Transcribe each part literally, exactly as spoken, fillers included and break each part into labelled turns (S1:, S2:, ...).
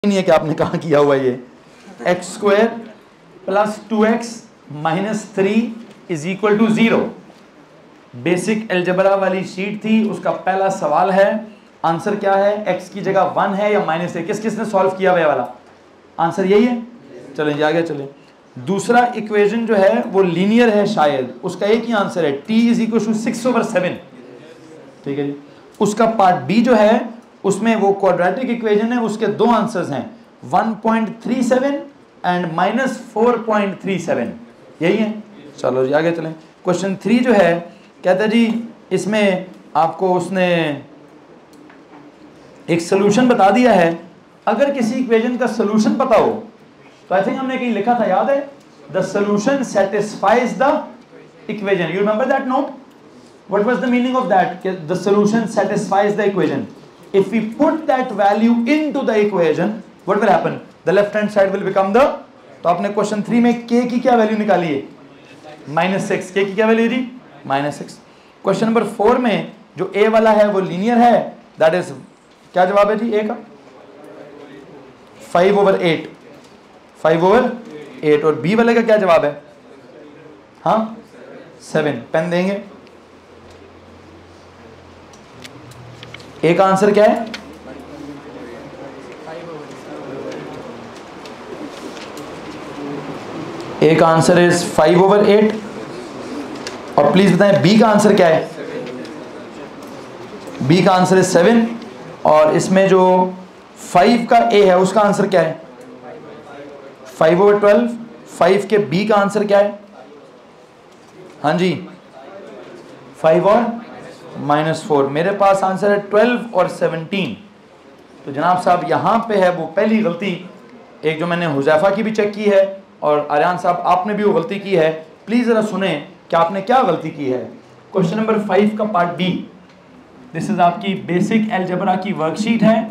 S1: नहीं है कि आपने कहाँ किया हुआ ये x square plus two x minus three is equal to zero. Basic algebra वाली शीट थी, उसका पहला सवाल है, आंसर क्या है, एक्स की जगह वन है या माइनस है। किस किसने सॉल्व किया हुआ वाला आंसर यही है। चलें जी आगे चलें। दूसरा इक्वेशन जो है वो लीनियर है, शायद उसका एक ही आंसर है, t is equal to six over seven. ठीक है जी। उसका पार्ट बी जो है उसमें वो क्वाड्रेटिक इक्वेशन है, उसके दो आंसर्स हैं one point three seven and minus four point three seven, यही है। चलो जी आगे चलें। क्वेश्चन थ्री जो है कहता है जी इसमें आपको उसने एक सोल्यूशन बता दिया है। अगर किसी इक्वेशन का सोल्यूशन पता हो तो आई थिंक हमने कहीं लिखा था, याद है, the solution satisfies the equation. You remember that note? What was the meaning of that? The solution satisfies the equation. If we put that value into the equation, what will happen? The left hand side will become the. तो आपने question three में k की क्या value निकाली है? Minus six. k की क्या value जी? Minus six. Question number four में जो a वाला है वो लीनियर है, दैट इज क्या जवाब है जी a का? Five over eight. Five over eight. और b वाले का क्या जवाब है? हाँ सेवन। पेन देंगे। एक आंसर क्या है? एक answer is five over eight. और प्लीज बताएं बी का आंसर क्या है? बी का आंसर इज सेवन। और इसमें जो फाइव का ए है उसका आंसर क्या है? Five over twelve. फाइव के बी का आंसर क्या है? हाँ जी फाइव और माइनस फोर। मेरे पास आंसर है ट्वेल्व और सेवनटीन। तो जनाब साहब यहाँ पे है वो पहली गलती, एक जो मैंने हुजैफा की भी चेक की है और आर्यान साहब आपने भी वो गलती की है। प्लीज जरा सुने कि आपने क्या गलती की है। क्वेश्चन नंबर फाइव का पार्ट बी, दिस इज आपकी बेसिक अलजेब्रा की वर्कशीट है।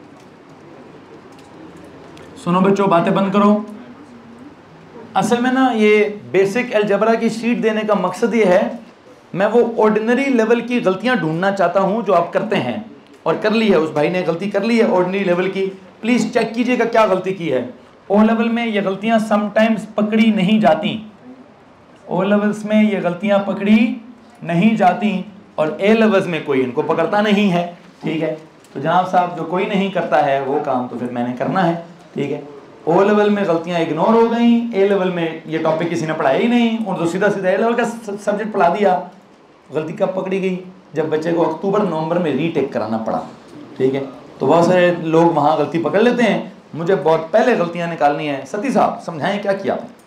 S1: सुनो बच्चों, बातें बंद करो। असल में ना ये बेसिक अलजेब्रा की शीट देने का मकसद ये है, मैं वो ऑर्डिनरी लेवल की गलतियां ढूंढना चाहता हूं जो आप करते हैं, और कर ली है, उस भाई ने गलती कर ली है ऑर्डिनरी लेवल की। प्लीज चेक कीजिएगा क्या गलती की है। ओ लेवल में ये गलतियां समटाइम्स पकड़ी नहीं जाती, ओ लेवल्स में ये गलतियां पकड़ी नहीं जाती, और ए लेवल्स में कोई इनको पकड़ता नहीं है। ठीक है, तो जनाब साहब जो कोई नहीं करता है वो काम तो फिर मैंने करना है। ठीक है, ओ लेवल में गलतियां इग्नोर हो गई, ए लेवल में ये टॉपिक किसी ने पढ़ाया ही नहीं, और तो सीधा सीधा ए लेवल का सब्जेक्ट पढ़ा दिया। गलती कब पकड़ी गई? जब बच्चे को अक्टूबर नवंबर में रीटेक कराना पड़ा। ठीक है, तो बहुत सारे लोग वहाँ गलती पकड़ लेते हैं, मुझे बहुत पहले गलतियाँ निकालनी है। सती साहब समझाएं क्या किया आपने?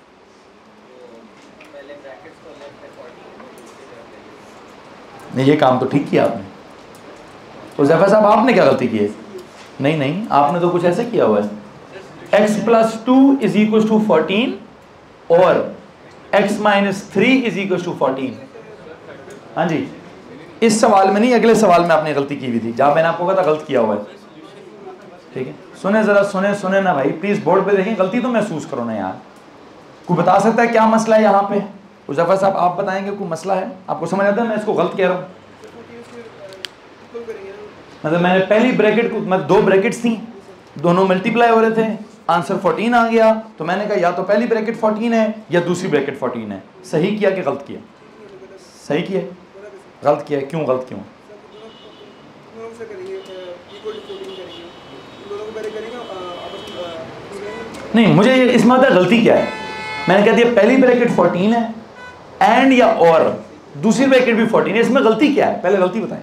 S1: नहीं ये काम तो ठीक किया आपने। तो जफर साहब आपने क्या गलती की है? नहीं नहीं आपने तो कुछ ऐसे किया हुआ है, x plus two is equal to fourteen और x minus three is equal to fourteen. हाँ जी, इस सवाल में नहीं, अगले सवाल में आपने गलती की हुई थी जहां मैंने आपको कहा था गलत किया हुआ है। ठीक है, सुने जरा, सुने सुने ना भाई, प्लीज बोर्ड पे देखें, गलती तो महसूस करो ना यार। कोई बता सकता है क्या मसला है यहाँ पे? मुजफ्फर साहब आप बताएंगे कोई मसला है? आपको समझ आता है मैं इसको गलत कह रहा हूँ? मतलब मैंने पहली ब्रैकेट को, मतलब दो ब्रैकेट्स थी, दोनों मल्टीप्लाई हो रहे थे, आंसर फोर्टीन आ गया, तो मैंने कहा या तो पहली ब्रैकेट फोर्टीन है या दूसरी ब्रैकेट फोर्टीन है। सही किया कि गलत किया? सही किया। गलत किया, क्यों गलत क्यों? नहीं मुझे इसमें आता गलती क्या है। मैंने कह दिया पहली ब्रैकेट फोर्टीन है एंड या और दूसरी ब्रैकेट भी फोर्टीन है, इसमें गलती क्या है? पहले गलती बताएं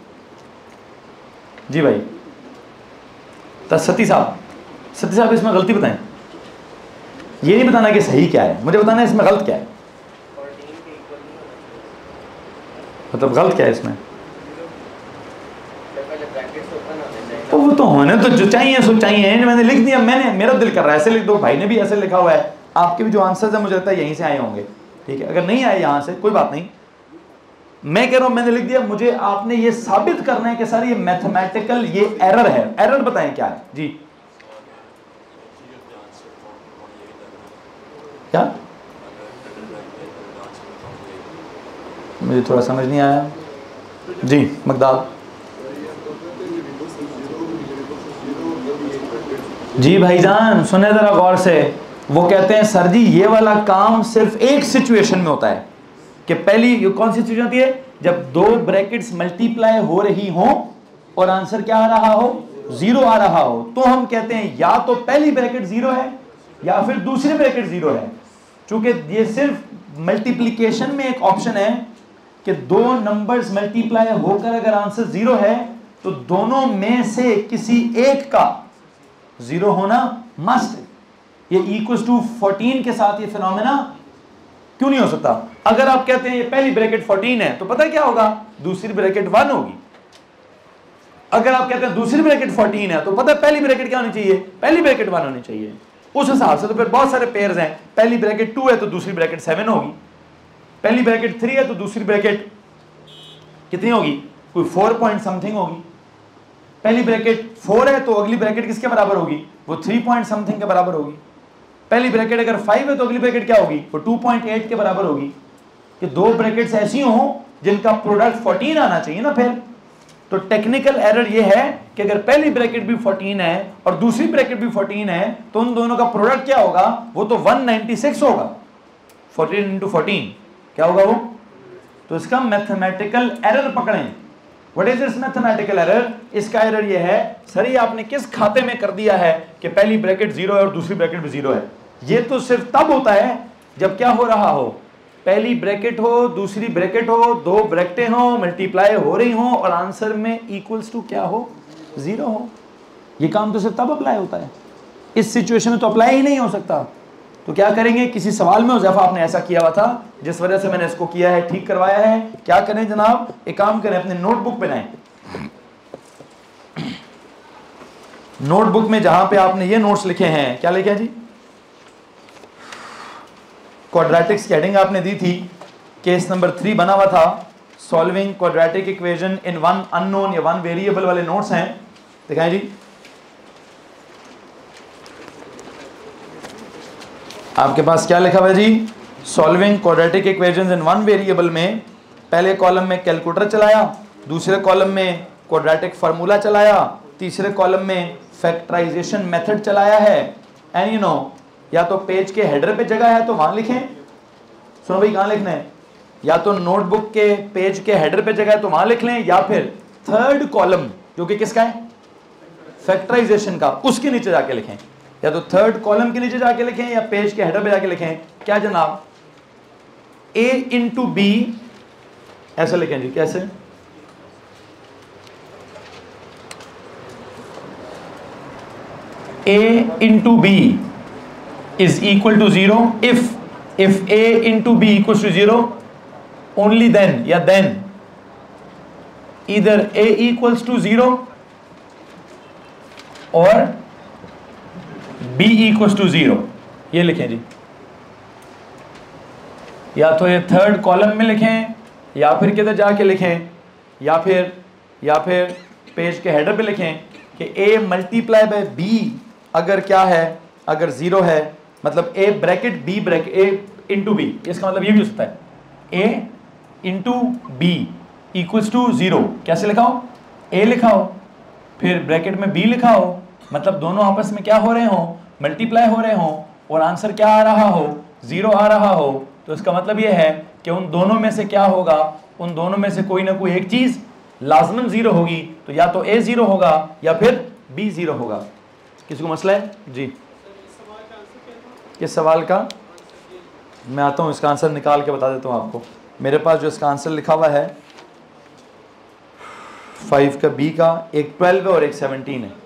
S1: जी भाई। तो सती साहब, सती साहब इसमें गलती बताएं। ये नहीं बताना कि सही क्या है, मुझे बताना है इसमें गलत क्या है। मतलब गलत क्या है इसमें? तो वो तो होने तो जो चाहिए सो चाहिए, मैंने लिख दिया, मैंने मेरा दिल कर रहा है ऐसे लिख दो, भाई ने भी ऐसे लिखा हुआ है, आपके भी जो आंसर्स है मुझे लगता है यहीं से आए होंगे। ठीक है, अगर नहीं आए यहाँ से कोई बात नहीं, मैं कह रहा हूं मैंने लिख दिया, मुझे आपने ये साबित करना है कि सर ये मैथमेटिकल ये एरर है। एरर बताएं क्या है जी? क्या? मुझे थोड़ा समझ नहीं आया जी मकदार। जी भाईजान सुने जरा गौर से। वो कहते हैं सर जी ये वाला काम सिर्फ एक सिचुएशन में होता है कि पहली कौन सी सिचुएशन होती है, जब दो ब्रैकेट्स मल्टीप्लाई हो रही हो और आंसर क्या आ रहा हो, जीरो आ रहा हो, तो हम कहते हैं या तो पहली ब्रैकेट जीरो है या फिर दूसरी ब्रैकेट जीरो है। चूंकि ये सिर्फ मल्टीप्लिकेशन में एक ऑप्शन है कि दो नंबर्स मल्टीप्लाई होकर अगर आंसर जीरो है तो दोनों में से किसी एक का जीरो होना मस्ट है। ये इक्वल्स टू फोर्टीन के साथ ये फिनोमेना क्यों नहीं हो सकता? अगर आप कहते हैं ये पहली ब्रैकेट फोर्टीन है तो पता क्या होगा, दूसरी ब्रैकेट वन होगी। अगर आप कहते हैं दूसरी ब्रैकेट फोर्टीन है तो पता है पहली ब्रैकेट क्या होनी चाहिए, पहली ब्रैकेट वन होनी चाहिए। उस हिसाब से तो फिर बहुत सारे पेयर्स हैं, पहली ब्रैकेट टू है तो दूसरी ब्रैकेट सेवन होगी, पहली ब्रैकेट थ्री है तो दूसरी ब्रैकेट कितनी होगी, कोई फोर पॉइंट समथिंग होगी। पहली ब्रैकेट फोर है तो अगली ब्रैकेट किसके बराबर होगी, वो थ्री पॉइंट समथिंग के बराबर होगी। पहली ब्रैकेट अगर फाइव है तो अगली ब्रैकेट क्या होगी, वो टू पॉइंट एट के बराबर होगी। कि दो ब्रैकेट्स ऐसी हो जिनका प्रोडक्ट फोर्टीन आना चाहिए ना। फिर तो टेक्निकल एरर ये है कि अगर पहली ब्रैकेट भी फोर्टीन है और दूसरी ब्रैकेट भी फोर्टीन है तो उन दोनों का प्रोडक्ट क्या होगा, वो तो वन नाइंटी सिक्स होगा। फोर्टीन इंटू फोर्टीन क्या होगा वो, तो इसका मैथमेटिकल एरर पकड़ें। What is this mathematical error? इसका एरर ये है सर ये आपने किस खाते में कर दिया है कि पहली ब्रैकेट जीरो है और दूसरी ब्रैकेट भी जीरो है। ये तो सिर्फ तब होता है जब क्या हो रहा हो, पहली ब्रैकेट हो दूसरी ब्रैकेट हो, दो ब्रैकेटें हो मल्टीप्लाई हो रही हो और आंसर में इक्वल्स टू क्या हो, जीरो हो। ये काम तो सिर्फ तब अप्लाई होता है, इस सिचुएशन में तो अप्लाई ही नहीं हो सकता। तो क्या करेंगे, किसी सवाल में हुज़ैफा आपने ऐसा किया हुआ था जिस वजह से मैंने इसको किया है, ठीक करवाया है। क्या करें जनाब, एक काम करें, अपने नोटबुक बनाएं। नोटबुक में जहां पे आपने ये नोट्स लिखे हैं, क्या लिखे हैं जी, क्वाड्रेटिक्स की हेडिंग आपने दी थी, केस नंबर थ्री बना हुआ था, solving quadratic equation in one unknown या वन वेरिएबल वाले नोट्स हैं, दिखाएं जी। आपके पास क्या लिखा हुआ है जी, solving quadratic equations in one variable में पहले कॉलम में कैलकुलेटर चलाया, दूसरे कॉलम में क्वाड्रेटिक फार्मूला चलाया, तीसरे कॉलम में फैक्टराइजेशन मेथड चलाया है। एंड यू नो, या तो पेज के हेडर पे जगह है तो वहां लिखें, सुनो भाई कहां लिखना है, या तो नोटबुक के पेज के हेडर पे जगह है तो वहां लिख लें, या फिर थर्ड कॉलम जो कि किसका है, फैक्टराइजेशन का, उसके नीचे जाके लिखें। या तो थर्ड कॉलम के नीचे जाके लिखें या पेज के हेडर पे जाके लिखें। क्या जनाब, ए इंटू बी ऐसे लिखें जी, कैसे, a into b is equal to zero if if a into b equals to zero, only then या then either a equals to zero or b equals to zero। ये लिखें जी, या तो ये थर्ड कॉलम में लिखें या फिर किधर जाके लिखें, या फिर या फिर पेज के हेडर पे लिखें कि a मल्टीप्लाई बाय b अगर क्या है, अगर जीरो है, मतलब a bracket b bracket a into b, इसका मतलब ये भी हो सकता है a into b equals to zero. कैसे लिखाओ, a लिखाओ फिर ब्रैकेट में b लिखाओ, मतलब दोनों आपस में क्या हो रहे हो, मल्टीप्लाई हो रहे हो और आंसर क्या आ रहा हो, जीरो आ रहा हो। तो इसका मतलब ये है कि उन दोनों में से क्या होगा, उन दोनों में से कोई ना कोई एक चीज लाजमन जीरो होगी। तो या तो a जीरो होगा या फिर b जीरो होगा। किसी को मसला है जी, किस सवाल का, मैं आता हूँ इसका आंसर निकाल के बता देता हूँ आपको। मेरे पास जो इसका आंसर लिखा हुआ है फाइव का, बी का, एक ट्वेल्व है और एक सेवनटीन है,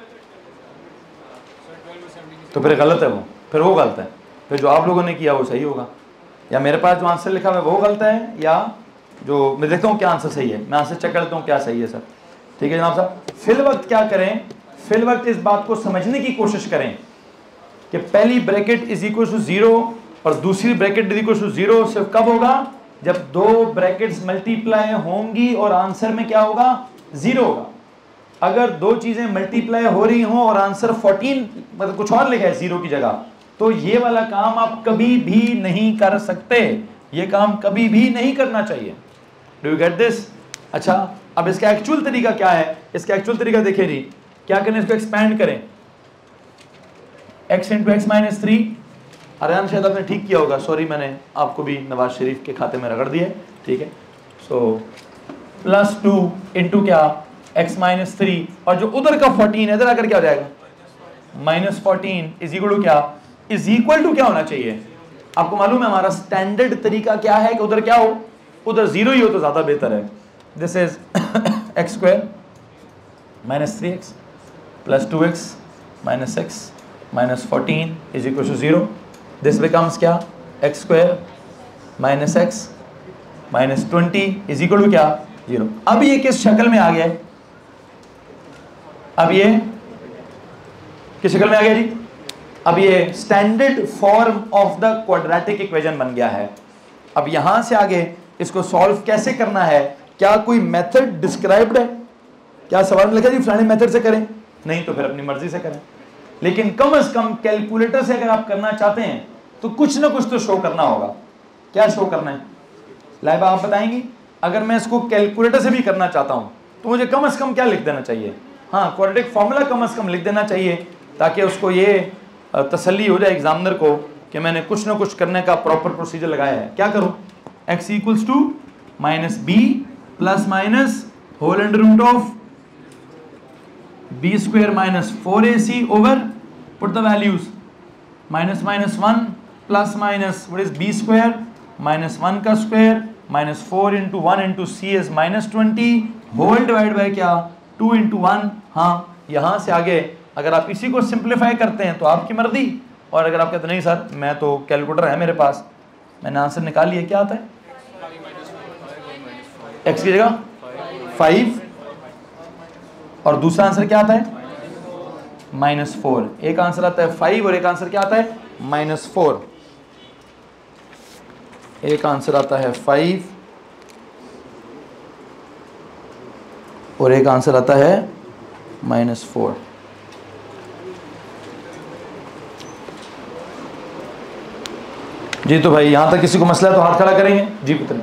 S1: तो फिर गलत है वो, फिर वो गलत है, फिर जो आप लोगों ने किया वो सही होगा, या मेरे पास जो आंसर लिखा हुआ है वो गलत है, या जो मैं देखता हूँ क्या आंसर सही है, मैं आंसर चेक कर लेता हूँ क्या सही है सर। ठीक है जनाब साहब, फिल वक्त क्या करें, फिल वक्त इस बात को समझने की कोशिश करें कि पहली bracket is equal to zero और दूसरी bracket is equal to zero सिर्फ कब होगा, जब दो ब्रैकेट्स मल्टीप्लाई होंगी और आंसर में क्या होगा, जीरो होगा। अगर दो चीजें मल्टीप्लाई हो रही हो और आंसर फोर्टीन मतलब कुछ और लिखा है जीरो की जगह, तो ये वाला काम आप कभी भी नहीं कर सकते, ये काम कभी भी नहीं करना चाहिए। Do you get this? अच्छा, अब इसका एक्चुअल तरीका क्या है, इसका एक्चुअल तरीका देखिए जी, क्या करें, इसको एक्सपैंड करें, x into x minus three. Aryan शायद आपने ठीक किया होगा, सॉरी मैंने आपको भी नवाज शरीफ के खाते में रगड़ दिया है, ठीक है। सो प्लस टू इंटू क्या x माइनस थ्री, और जो उधर का फोर्टीन है इधर आकर क्या हो जाएगा minus fourteen is equal to क्या, इज इक्वल टू क्या होना चाहिए। आपको मालूम है हमारा स्टैंडर्ड तरीका क्या है कि उधर क्या हो, उधर जीरो ही हो तो ज्यादा बेहतर है। This is x square minus three x plus two x minus x minus fourteen is equal to zero. This becomes क्या x square minus x minus twenty is equal to क्या जीरो। अब ये किस शक्ल में आ गया है, अब ये किस शक्ल में आ गया जी, अब ये standard form of the quadratic equation बन गया है। अब यहां से आगे इसको सॉल्व कैसे करना है, क्या कोई मेथड डिस्क्राइब्ड है, क्या सवाल में लिखा जी फलाने मेथड से करें, नहीं तो फिर अपनी मर्जी से करें, लेकिन कम से कम कैलकुलेटर से अगर आप करना चाहते हैं तो कुछ ना कुछ तो शो करना होगा। क्या शो करना है लाइबा आप बताएंगी। अगर मैं इसको कैलकुलेटर से भी करना चाहता हूं तो मुझे कम से कम क्या लिख देना चाहिए, हाँ क्वाड्रेटिक फॉर्मूला कम से कम लिख देना चाहिए, ताकि उसको ये तसल्ली हो जाए एग्जामिनर को कि मैंने कुछ ना कुछ करने का प्रॉपर प्रोसीजर लगाया है। क्या करूं, x equals to minus b plus minus whole under root of b square minus four a c over put the values minus minus one plus minus what is b square minus one का square minus four into one into c is minus twenty whole divide by क्या two into one. हाँ यहाँ से आगे अगर आप इसी को सिंप्लीफाई करते हैं तो आपकी मर्जी, और अगर आप कहते नहीं सर मैं तो कैलकुलेटर है मेरे पास, मैंने आंसर निकाल लिया, क्या आता है x की जगह फाइव और दूसरा आंसर क्या आता है माइनस फोर। एक आंसर आता है फाइव और एक आंसर क्या आता है माइनस फोर। एक आंसर आता है फाइव और एक आंसर आता है माइनस फोर। जी तो भाई यहां तक किसी को मसला है तो हाथ खड़ा करेंगे जी पुत्र।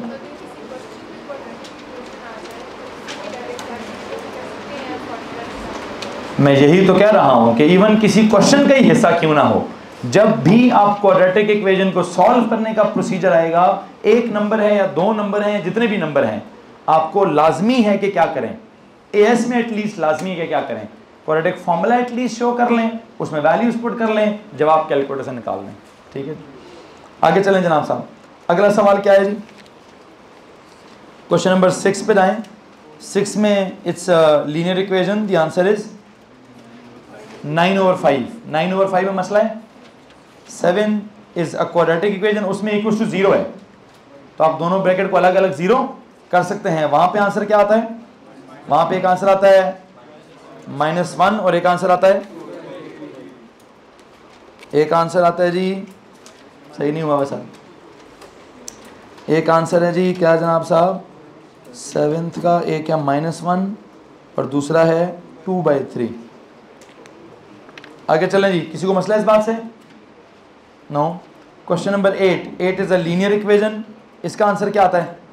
S1: मैं यही तो कह रहा हूं कि इवन किसी क्वेश्चन का ही हिस्सा क्यों ना हो, जब भी आप क्वाड्रेटिक इक्वेशन को सॉल्व करने का प्रोसीजर आएगा, एक नंबर है या दो नंबर है या जितने भी नंबर हैं, आपको लाजमी है कि क्या करें, एएस में एटलीस्ट लाजमी है कि क्या करें, क्वाड्रेटिक फॉर्मूला एटलीस्ट शो कर लें, उसमें वैल्यूज पुट कर लें, जवाब कैलकुलेटर से निकाल लें। ठीक है आगे चलें जनाब साहब। अगला सवाल क्या है जी, क्वेश्चन नंबर सिक्स पे जाएं। सिक्स में it's linear equation, the answer is nine over five. Nine over five में मसला है, seven is a quadratic equation, उसमें इक्वल टू जीरो है, तो आप दोनों ब्रैकेट को अलग अलग जीरो कर सकते हैं। वहां पे आंसर क्या आता है, वहां पे एक आंसर आता है माइनस वन और एक आंसर आता है, एक आंसर आता है जी, सही नहीं हुआ वैसा, एक आंसर है जी क्या जनाब साहब सेवेंथ का, एक है माइनस वन और दूसरा है टू बाई थ्री। आगे चलें जी, किसी को मसला है इस बात से, no. Question number eight, eight is a linear equation, इसका आंसर क्या आता है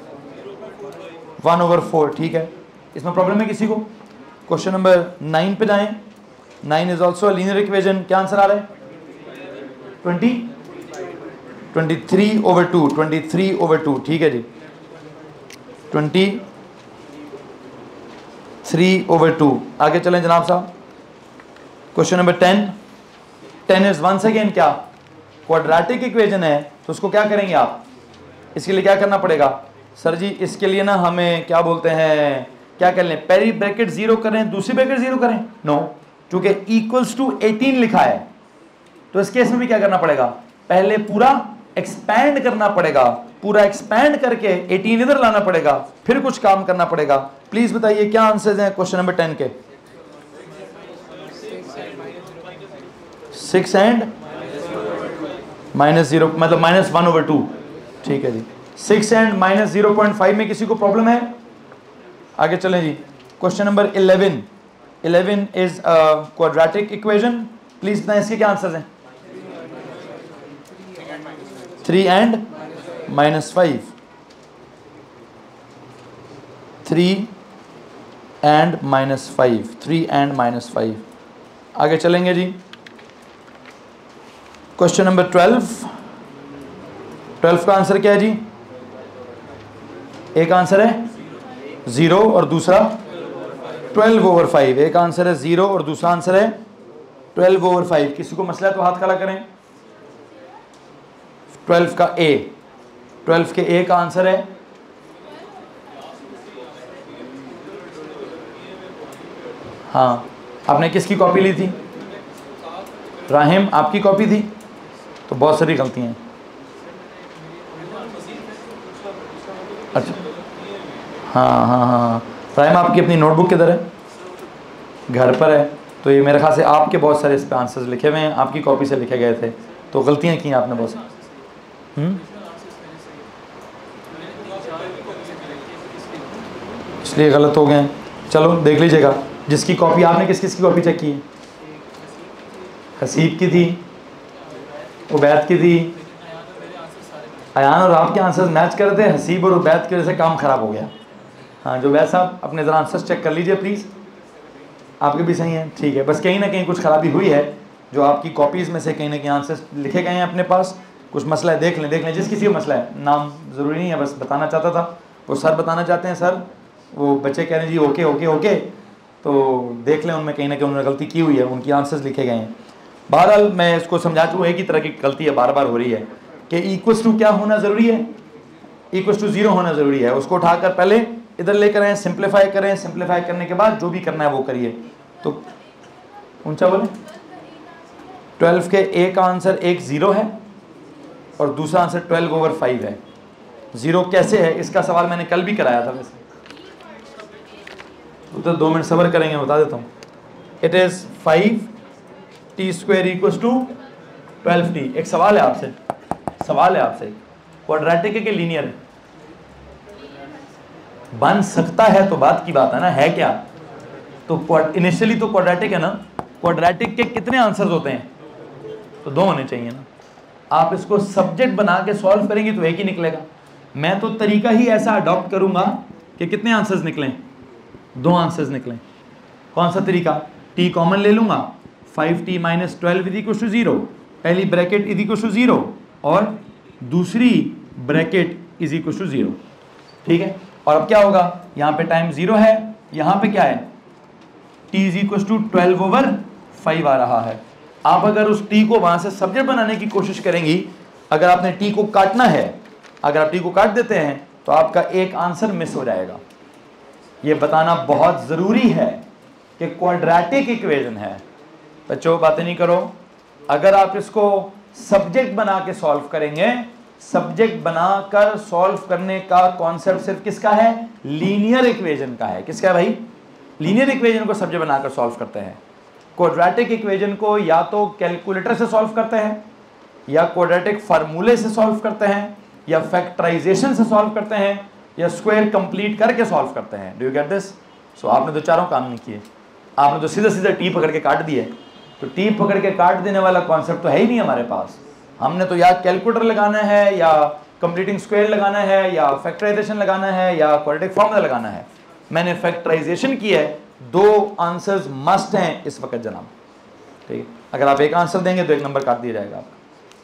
S1: वन ओवर फोर। ठीक है, इसमें प्रॉब्लम है किसी को। क्वेश्चन नंबर नाइन पे जाएं, nine is also a linear equation, क्या आंसर आ रहा है twenty twenty three over two, twenty three over two. ठीक है जी, ट्वेंटी थ्री ओवर टू। आगे चलें जनाब साहब, question number ten, ten is once again क्या क्वाड्रेटिक इक्वेशन है, तो उसको क्या करेंगे आप, इसके लिए क्या करना पड़ेगा सर जी, इसके लिए ना हमें क्या बोलते हैं, क्या कर लें, पहली ब्रैकेट जीरो करें दूसरी ब्रैकेट जीरो करें, नो, क्योंकि इक्वल्स टू एटीन लिखा है, तो इस केस में भी क्या करना पड़ेगा, पहले पूरा एक्सपैंड करना पड़ेगा, पूरा एक्सपैंड करके एटीन इधर लाना पड़ेगा, फिर कुछ काम करना पड़ेगा। प्लीज बताइए क्या आंसर्स हैं क्वेश्चन नंबर टेन के, सिक्स एंड माइनस जीरो, मतलब माइनस वन ओवर टू। ठीक है जी, six and minus zero point five में किसी को प्रॉब्लम है। आगे चलें जी, question number eleven, eleven is a quadratic equation, please बताएं इसके क्या आंसर्स हैं, three and minus five, three and minus five, three and minus five. आगे चलेंगे जी, क्वेश्चन नंबर ट्वेल्व, ट्वेल्व का आंसर क्या है जी? एक आंसर है जीरो और दूसरा ट्वेल्व ओवर फाइव। एक आंसर है जीरो और दूसरा आंसर है ट्वेल्व ओवर फाइव। किसी को मसला है तो हाथ खड़ा करें। ट्वेल्व का ए, ट्वेल्व के ए का आंसर है हाँ, आपने किसकी कॉपी ली थी? राहिम, आपकी कॉपी थी, तो बहुत सारी गलतियां हैं। अच्छा, हाँ हाँ हाँ, राहिम आपकी अपनी नोटबुक किधर है? घर पर है। तो ये मेरे ख्याल से आपके बहुत सारे इस पे आंसर्स लिखे हुए हैं, आपकी कॉपी से लिखे गए थे, तो गलतियां की आपने बहुत सारी। हम्म, इसलिए गलत हो गए हैं। चलो देख लीजिएगा, जिसकी कॉपी आपने किस किस की कॉपी चेक की है? हसीब की थी, उबैद की थी, अयान और आपके आंसर्स मैच कर रहे थे। हसीब और उबैद की वजह से काम ख़राब हो गया। हाँ जो वैसा साहब अपने ज़रा आंसर्स चेक कर लीजिए प्लीज़। आपके भी सही हैं, ठीक है। बस कहीं ना कहीं कुछ ख़राबी हुई है, जो आपकी कॉपीज़ में से कहीं ना कहीं आंसर्स लिखे गए हैं अपने पास। कुछ मसला है, देख लें देख लें जिस किसी का मसला है। नाम ज़रूरी नहीं है, बस बताना चाहता था। वो सर बताना चाहते हैं, सर वो बच्चे कह रहे हैं जी ओके ओके ओके, तो देख लें उनमें कहीं ना कहीं उन्होंने गलती की हुई है, उनकी आंसर्स लिखे गए हैं। बहरहाल मैं इसको समझा चुका, एक ही तरह की गलती है बार बार हो रही है कि इक्वल्स टू क्या होना ज़रूरी है? इक्वल्स टू ज़ीरो होना ज़रूरी है। उसको उठाकर पहले इधर लेकर आए, सिंप्लीफाई करें, सिंप्लीफाई करने के बाद जो भी करना है वो करिए। तो ऊंचा बोले। ट्वेल्व के ए का आंसर एक ज़ीरो है और दूसरा आंसर ट्वेल्व ओवर फाइव है। ज़ीरो कैसे है इसका सवाल मैंने कल भी कराया था वैसे, तो दो मिनट सब्र करेंगे, बता देता हूँ। It is five t square equals to twelve t. एक सवाल है आपसे, सवाल है आपसे, क्वाड्रेटिक है कि लीनियर है? बन सकता है तो बात की बात है ना, है क्या? तो इनिशियली तो क्वाड्रेटिक है ना। क्वाड्रेटिक के कितने आंसर्स होते हैं? तो दो होने चाहिए ना। आप इसको सब्जेक्ट बना के सॉल्व करेंगे तो एक ही निकलेगा। मैं तो तरीका ही ऐसा अडॉप्ट करूंगा कि कितने आंसर्स निकलें? दो आंसर्स निकलें। कौन सा तरीका? टी कॉमन ले लूंगा, five t minus twelve is equal to zero, पहली bracket is equal to zero और दूसरी bracket is equal to zero. ठीक है, और अब क्या होगा? यहाँ पे टाइम जीरो है, यहाँ पे क्या है? T is equal to twelve over five आ रहा है। आप अगर उस टी को वहां से सब्जेक्ट बनाने की कोशिश करेंगी, अगर आपने टी को काटना है, अगर आप टी को काट देते हैं तो आपका एक आंसर मिस हो जाएगा। ये बताना बहुत जरूरी है कि क्वाड्रेटिक इक्वेशन है। बच्चों बातें नहीं करो। अगर आप इसको सब्जेक्ट बना के सॉल्व करेंगे, सब्जेक्ट बनाकर सॉल्व करने का कॉन्सेप्ट सिर्फ किसका है? लीनियर इक्वेशन का है। किसका है भाई? लीनियर इक्वेशन को सब्जेक्ट बनाकर सॉल्व करते हैं। क्वाड्रेटिक इक्वेशन को या तो कैलकुलेटर से सॉल्व करते हैं, या क्वाड्रेटिक फार्मूले से सॉल्व करते हैं, या फैक्टराइजेशन से सॉल्व करते हैं, या स्क्वायर कंप्लीट करके सॉल्व करते हैं। Do you get this? So आपने तो चारों काम नहीं किए। आपने तो सीधा सीधा टी पकड़ के काट दिए। तो टी पकड़ के काट देने वाला कॉन्सेप्ट तो है ही नहीं हमारे पास। हमने तो या कैलकुलेटर लगाना है, या कंप्लीटिंग स्क्वायर लगाना है, या फैक्टराइजेशन लगाना है, या क्वाड्रेटिक फॉर्मूला लगाना है। मैंने फैक्टराइजेशन की है। दो आंसर्स मस्ट हैं इस वक्त जनाब। ठीक है, अगर आप एक आंसर देंगे तो एक नंबर काट दिया जाएगा आपका।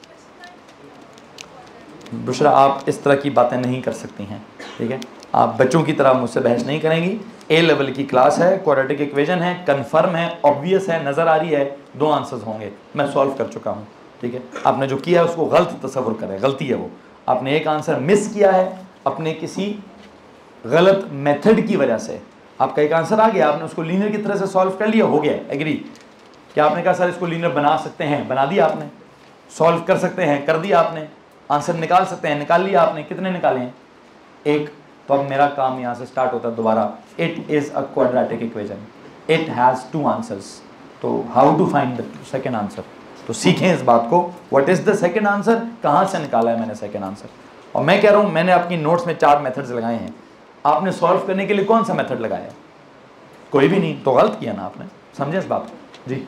S1: बुशरा आप इस तरह की बातें नहीं कर सकती हैं। ठीक है, आप बच्चों की तरह मुझसे बहस नहीं करेंगी। ए लेवल की क्लास है, क्वाड्रेटिक इक्वेशन है, कंफर्म है, ऑब्वियस है, नज़र आ रही है, दो आंसर्स होंगे। मैं सॉल्व कर चुका हूँ। ठीक है, आपने जो किया है उसको गलत तस्वुर करें, गलती है वो। आपने एक आंसर मिस किया है अपने किसी गलत मेथड की वजह से। आपका एक आंसर आ गया, आपने उसको लीनियर की तरह से सॉल्व कर लिया, हो गया, एग्री। क्या आपने कहा सर इसको लीनियर बना सकते हैं? बना दिया आपने। सॉल्व कर सकते हैं? कर दिया आपने। आंसर निकाल सकते हैं? निकाल लिया आपने। कितने निकाले हैं? एक। तो अब मेरा काम यहाँ से स्टार्ट होता है दोबारा। It is a quadratic equation, it has two answers. तो how to find the second answer? तो सीखें इस बात को। What is the second answer? कहाँ से निकाला है मैंने सेकेंड आंसर? और मैं कह रहा हूँ मैंने अपनी नोट्स में चार मेथड्स लगाए हैं। आपने सॉल्व करने के लिए कौन सा मेथड लगाया? कोई भी नहीं। तो गलत किया ना आपने। समझे इस बात को? जी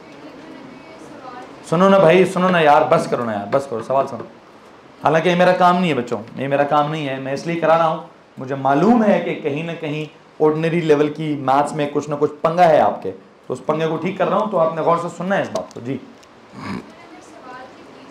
S1: सुनो ना भाई, सुनो ना यार, बस करो ना यार, बस करो, सवाल सुनो। हालांकि ये मेरा काम नहीं है बच्चों, ये मेरा काम नहीं है, मैं इसलिए करा रहा हूँ। मुझे मालूम है कि कहीं ना कहीं ऑर्डिनरी लेवल की मैथ्स में कुछ ना कुछ पंगा है आपके, तो उस पंगे को ठीक कर रहा हूँ। तो आपने गौर से सुनना है इस बात को। जी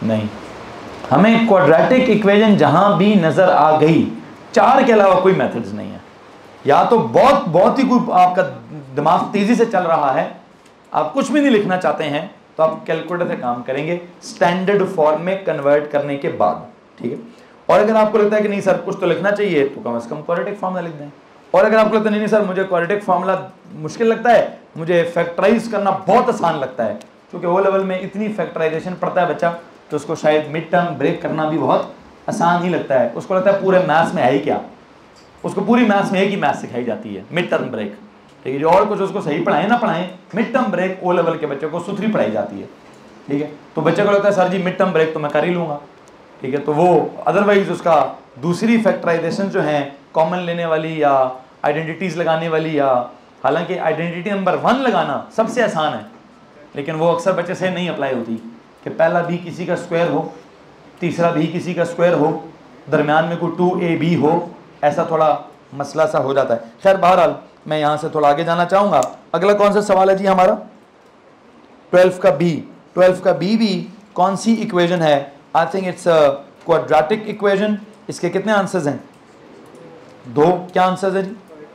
S1: नहीं, हमें क्वाड्रेटिक इक्वेशन जहां भी नजर आ गई, चार के अलावा कोई मेथड्स नहीं है। या तो बहुत बहुत ही कोई आपका दिमाग तेजी से चल रहा है, आप कुछ भी नहीं लिखना चाहते हैं, तो आप कैलकुलेटर से काम करेंगे स्टैंडर्ड फॉर्म में कन्वर्ट करने के बाद, ठीक है। और अगर आपको लगता है कि नहीं सर कुछ तो लिखना चाहिए, तो कम से कम क्वाड्रेटिक फार्मूला लिख दें। और अगर आपको लगता है नहीं नहीं सर मुझे क्वाड्रेटिक फार्मूला मुश्किल लगता है, मुझे फैक्टराइज करना बहुत आसान लगता है, क्योंकि वो लेवल में इतनी फैक्टराइजेशन पढ़ता है बच्चा, तो उसको शायद मिड टर्म ब्रेक करना भी बहुत आसान ही लगता है। उसको लगता है पूरे मैथ्स में है ही क्या, उसको पूरी मैथ्स में एक ही मैथ्स सिखाई जाती है, मिड टर्म ब्रेक, ठीक है। जो और कुछ उसको सही पढ़ाएं ना पढ़ाएं, mid term break O level के बच्चे को सुथरी पढ़ाई जाती है, ठीक है। तो बच्चे को लगता है सर जी मिड टर्म ब्रेक तो मैं कर ही लूँगा, ठीक है। तो वो अदरवाइज उसका दूसरी फैक्टराइजेशन जो है कॉमन लेने वाली या आइडेंटिटीज़ लगाने वाली, या हालांकि आइडेंटिटी नंबर वन लगाना सबसे आसान है, लेकिन वो अक्सर बच्चे से नहीं अप्लाई होती कि पहला भी किसी का स्क्वायर हो, तीसरा भी किसी का स्क्वायर हो, दरमियान में कोई टू ए बी हो, ऐसा थोड़ा मसला सा हो जाता है। खैर बहरहाल मैं यहाँ से थोड़ा आगे जाना चाहूँगा। अगला कौन सा सवाल है जी हमारा? ट्वेल्व का बी। ट्वेल्व का बी भी कौन सी इक्वेशन है? I think it's a quadratic equation. इसके कितने आंसर्स हैं? दो। क्या आंसर्स है जी?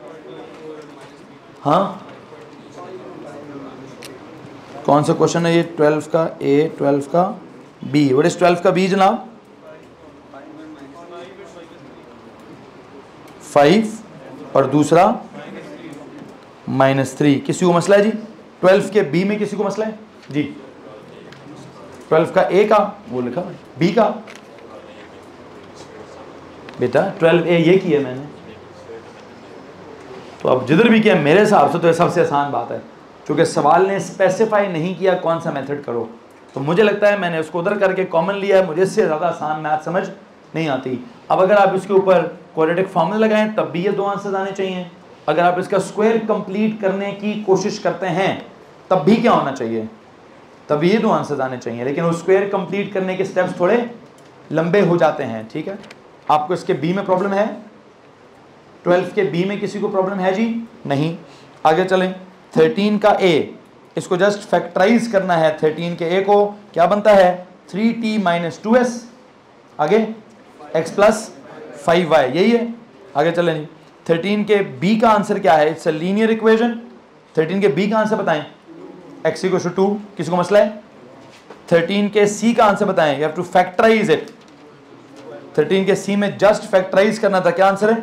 S1: हाँ, कौन सा क्वेश्चन है ये? ट्वेल्व का ए, ट्वेल्व का बी। व्हाट इज ट्वेल्व का बी जनाब? फाइव और दूसरा माइनस थ्री। किसी को मसला है जी? ट्वेल्व के बी में किसी को मसला है जी? ट्वेल्व का ए का वो लिखा, बी का बेटा ट्वेल्व ए ये किया मैंने, तो अब जिधर भी किया मेरे हिसाब से तो ये सबसे आसान बात है, क्योंकि सवाल ने स्पेसिफाई नहीं किया कौन सा मेथड करो, तो मुझे लगता है मैंने उसको उधर करके कॉमन लिया है। मुझे इससे ज़्यादा आसान मैथ समझ नहीं आती। अब अगर आप इसके ऊपर क्वाड्रेटिक फार्मूला लगाएं तब भी ये दो आंसर्स आने चाहिए। अगर आप इसका स्क्वायर कंप्लीट करने की कोशिश करते हैं तब भी क्या होना चाहिए? तब ये दो आंसर्स आने चाहिए। लेकिन वो स्क्वायर कंप्लीट करने के स्टेप्स थोड़े लंबे हो जाते हैं, ठीक है। आपको इसके बी में प्रॉब्लम है? ट्वेल्व के बी में किसी को प्रॉब्लम है जी? नहीं। आगे चलें। थर्टीन का ए, इसको जस्ट फैक्टराइज करना है। थर्टीन के ए को क्या बनता है? Three t minus two s, आगे एक्स प्लस फाइव वाई, यही है। आगे चलें जी। थर्टीन के बी का आंसर क्या है? It's a linear equation. Thirteen के बी का आंसर बताएं। X equal to two. किसी को मसला है? थर्टीन के सी का आंसर बताएं। You have to factorize it. Thirteen के सी में जस्ट फैक्टराइज करना था। क्या आंसर है?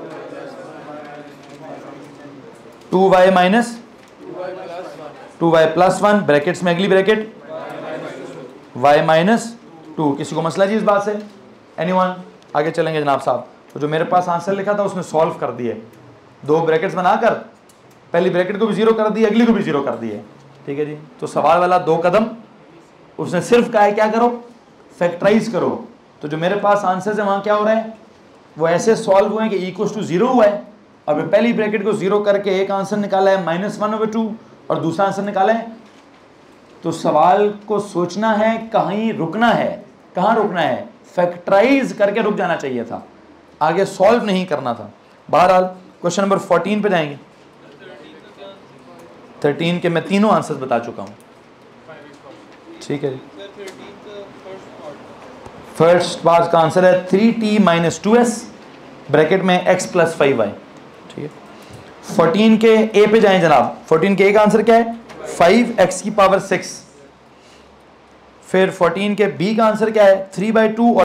S1: Two y minus two y plus one, brackets में अगली ब्रैकेट वाई माइनस टू। किसी को मसला जी इस बात से? एनीवन? आगे चलेंगे जनाब साहब। तो जो मेरे पास आंसर लिखा था उसने सॉल्व कर दिए, दो ब्रैकेट्स बनाकर पहली ब्रैकेट को भी जीरो कर दिए, अगली को भी जीरो कर दिए, ठीक है जी। तो सवाल वाला दो कदम उसने सिर्फ कहा है क्या करो? फैक्टराइज करो। तो जो मेरे पास आंसर है वहाँ क्या हो रहा है? वो ऐसे सॉल्व हुए हैं कि इक्वल टू जीरो हुआ है, और पहली ब्रैकेट को जीरो करके एक आंसर निकाला है माइनस वन ओवर टू, और दूसरा आंसर निकाला है। तो सवाल को सोचना है, कहीं रुकना है। कहाँ रुकना है? फैक्टराइज करके रुक जाना चाहिए था, आगे सॉल्व नहीं करना था। बहरहाल क्वेश्चन नंबर फोर्टीन पे जाएंगे। थर्टीन के मैं तीनों आंसर्स बता चुका हूँ, ठीक है जी। फर्स्ट पार्ट का आंसर है three t minus two s, bracket में एक्स प्लस फाइव वाई, ठीक है। फोर्टीन के ए पे जाएं जनाब। फोर्टीन के ए का आंसर क्या है? फाइव एक्स की पावर सिक्स। फिर फोर्टीन के बी का आंसर क्या है? थ्री बाई टू और